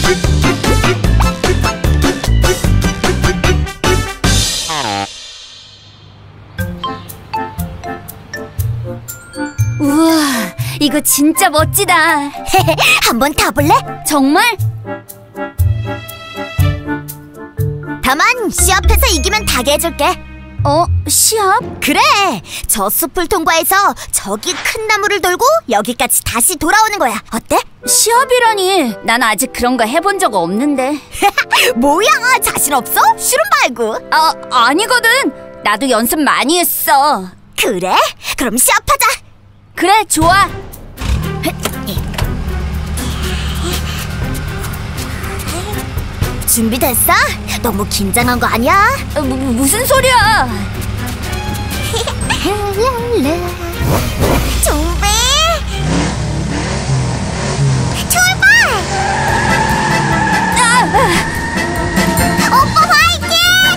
우와, 이거 진짜 멋지다. 한번 타볼래? 정말? 다만 시합해서 이기면 타게 해줄게. 시합? 그래! 저 숲을 통과해서 저기 큰 나무를 돌고 여기까지 다시 돌아오는 거야. 어때? 시합이라니. 난 아직 그런 거 해본 적 없는데. 뭐야, 자신 없어? 실은 말고. 아니거든. 나도 연습 많이 했어. 그래? 그럼 시합하자. 그래, 좋아. 준비됐어? 너무 긴장한 거 아니야? 무슨 소리야? 준비! 출발! 오빠 화이팅!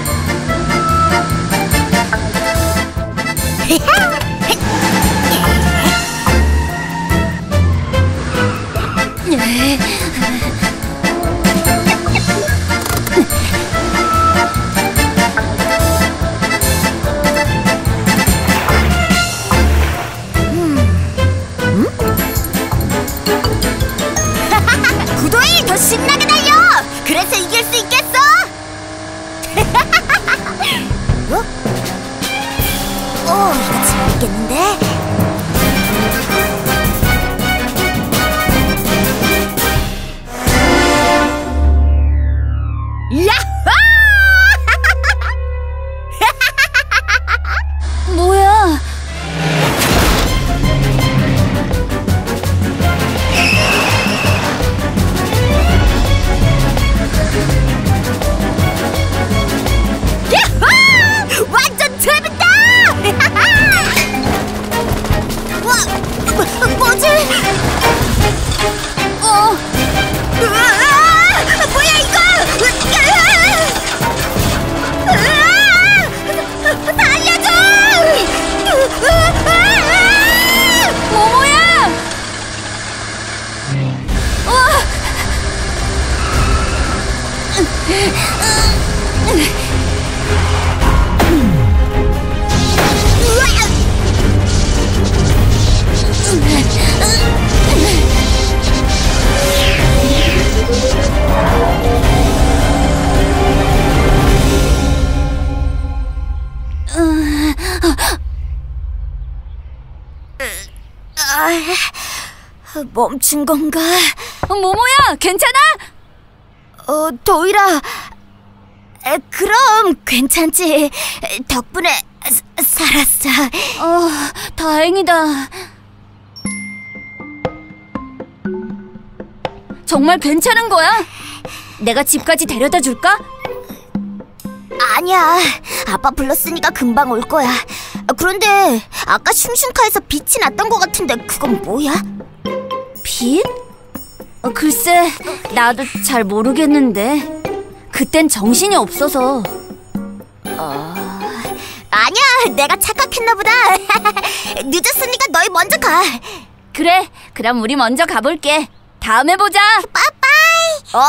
구도이 더 신나게 달려! 그래서 이길 수 있겠어! 이거 재밌겠는데? 야호! 뭐야? 야호! 완전 재밌다! 뭐지? 뭐야 이거! 살려줘! 모모야! 멈춘 건가? 모모야, 괜찮아? 도일아. 그럼 괜찮지. 덕분에 살았어. 다행이다. 정말 괜찮은 거야? 내가 집까지 데려다 줄까? 아니야. 아빠 불렀으니까 금방 올 거야. 그런데 아까 슝슝카에서 빛이 났던 것 같은데 그건 뭐야? 빛? 글쎄, 나도 잘 모르겠는데. 그땐 정신이 없어서. 아니야, 내가 착각했나 보다. 늦었으니까 너희 먼저 가. 그래, 그럼 우리 먼저 가볼게. 다음에 보자. 빠빠이.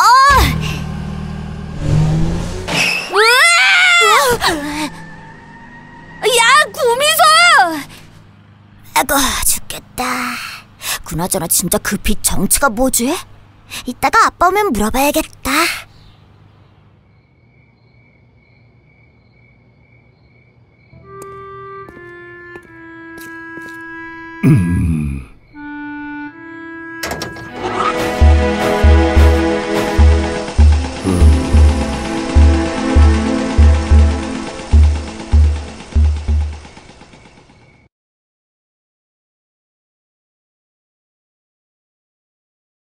우와! 야, 구미소! 아이고, 죽겠다. 그나저나 진짜 그 빛 정체가 뭐지? 이따가 아빠 오면 물어봐야겠다.